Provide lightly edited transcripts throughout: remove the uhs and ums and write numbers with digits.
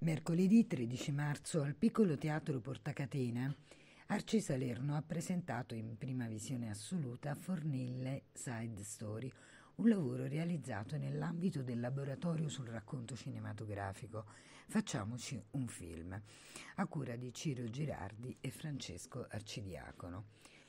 Mercoledì 13 marzo al Piccolo Teatro Portacatena, Arci Salerno ha presentato in prima visione assoluta Fornille Side Story, un lavoro realizzato nell'ambito del laboratorio sul racconto cinematografico Facciamoci un film, a cura di Ciro Girardi e Francesco Arcidiacono.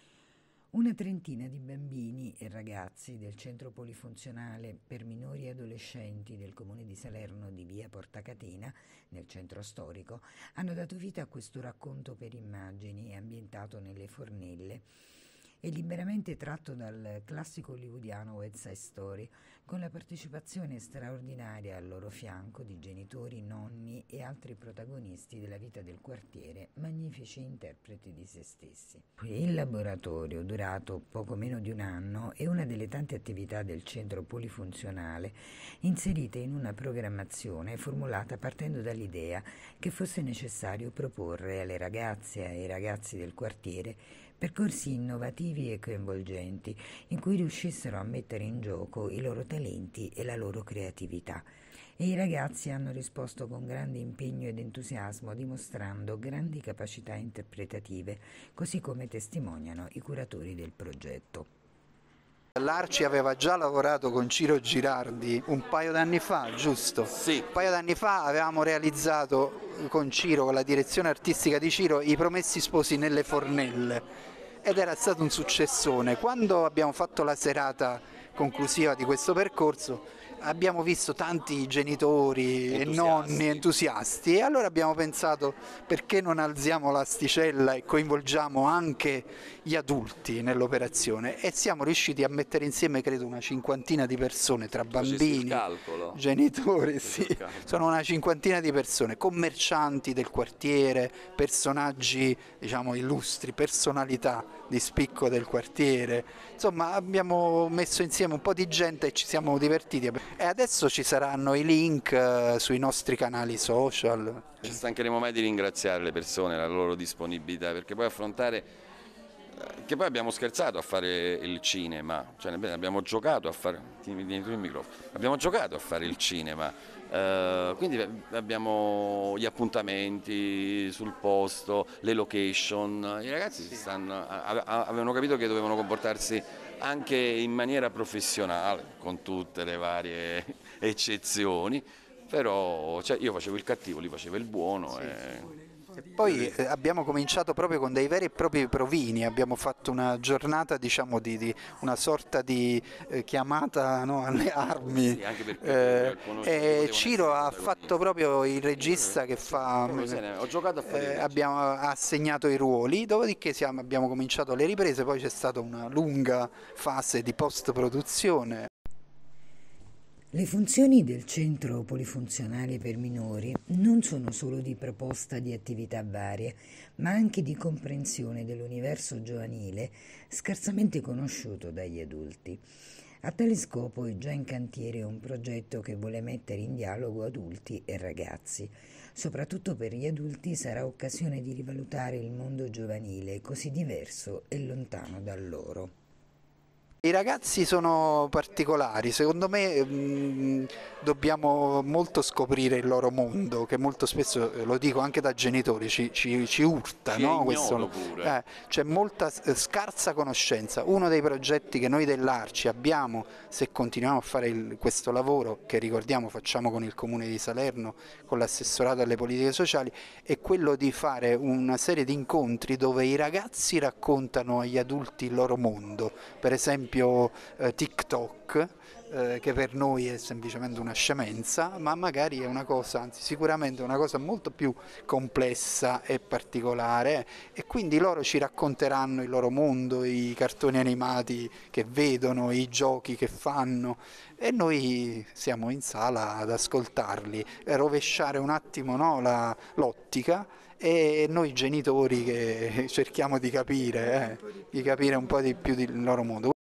Una trentina di bambini e ragazzi del Centro Polifunzionale per minori e adolescenti del Comune di Salerno di via Portacatena, nel centro storico, hanno dato vita a questo racconto per immagini ambientato nelle Fornelle e liberamente tratto dal classico hollywoodiano West Side Story, con la partecipazione straordinaria al loro fianco di genitori, nonni e altri protagonisti della vita del quartiere, magnifici interpreti di se stessi. Il laboratorio, durato poco meno di un anno, è una delle tante attività del centro polifunzionale inserite in una programmazione formulata partendo dall'idea che fosse necessario proporre alle ragazze e ai ragazzi del quartiere percorsi innovativi e coinvolgenti in cui riuscissero a mettere in gioco i loro talenti e la loro creatività. E i ragazzi hanno risposto con grande impegno ed entusiasmo, dimostrando grandi capacità interpretative, così come testimoniano i curatori del progetto. L'Arci aveva già lavorato con Ciro Girardi un paio d'anni fa, giusto? Sì. Un paio d'anni fa avevamo realizzato con Ciro, con la direzione artistica di Ciro, I Promessi Sposi nelle Fornelle ed era stato un successone. Quando abbiamo fatto la serata conclusiva di questo percorso abbiamo visto tanti genitori e nonni entusiasti e allora abbiamo pensato perché non alziamo l'asticella e coinvolgiamo anche gli adulti nell'operazione, e siamo riusciti a mettere insieme credo una cinquantina di persone tra bambini, genitori, sì, sono una cinquantina di persone, commercianti del quartiere, personaggi diciamo illustri, personalità di spicco del quartiere, insomma abbiamo messo insieme un po' di gente e ci siamo divertiti. E adesso ci saranno i link sui nostri canali social. Ci stancheremo mai di ringraziare le persone, la loro disponibilità, perché poi affrontare, che poi abbiamo scherzato a fare il cinema, cioè abbiamo giocato a fare, abbiamo giocato a fare il cinema, quindi abbiamo gli appuntamenti sul posto, le location, i ragazzi avevano capito che dovevano comportarsi anche in maniera professionale, con tutte le varie eccezioni, però cioè, io facevo il cattivo, lui faceva il buono. E poi abbiamo cominciato proprio con dei veri e propri provini, abbiamo fatto una giornata diciamo di una sorta di chiamata alle armi, sì, anche perché e Ciro ha fatto proprio il regista che fa, ho giocato a fare abbiamo assegnato i ruoli, dopodiché abbiamo cominciato le riprese, poi c'è stata una lunga fase di post produzione. Le funzioni del Centro Polifunzionale per minori non sono solo di proposta di attività varie, ma anche di comprensione dell'universo giovanile scarsamente conosciuto dagli adulti. A tale scopo è già in cantiere un progetto che vuole mettere in dialogo adulti e ragazzi. Soprattutto per gli adulti sarà occasione di rivalutare il mondo giovanile, così diverso e lontano da loro. I ragazzi sono particolari, secondo me dobbiamo molto scoprire il loro mondo, che molto spesso, lo dico anche da genitori, ci urta, no? C'è molta scarsa conoscenza. Uno dei progetti che noi dell'Arci abbiamo, se continuiamo a fare questo lavoro, che ricordiamo facciamo con il Comune di Salerno, con l'assessorato alle politiche sociali, è quello di fare una serie di incontri dove i ragazzi raccontano agli adulti il loro mondo, per esempio TikTok, che per noi è semplicemente una scemenza, ma magari è una cosa, anzi sicuramente una cosa molto più complessa e particolare, e quindi loro ci racconteranno il loro mondo, i cartoni animati che vedono, i giochi che fanno, e noi siamo in sala ad ascoltarli, rovesciare un attimo, no, l'ottica, e noi genitori che cerchiamo di capire un po' di più del loro mondo.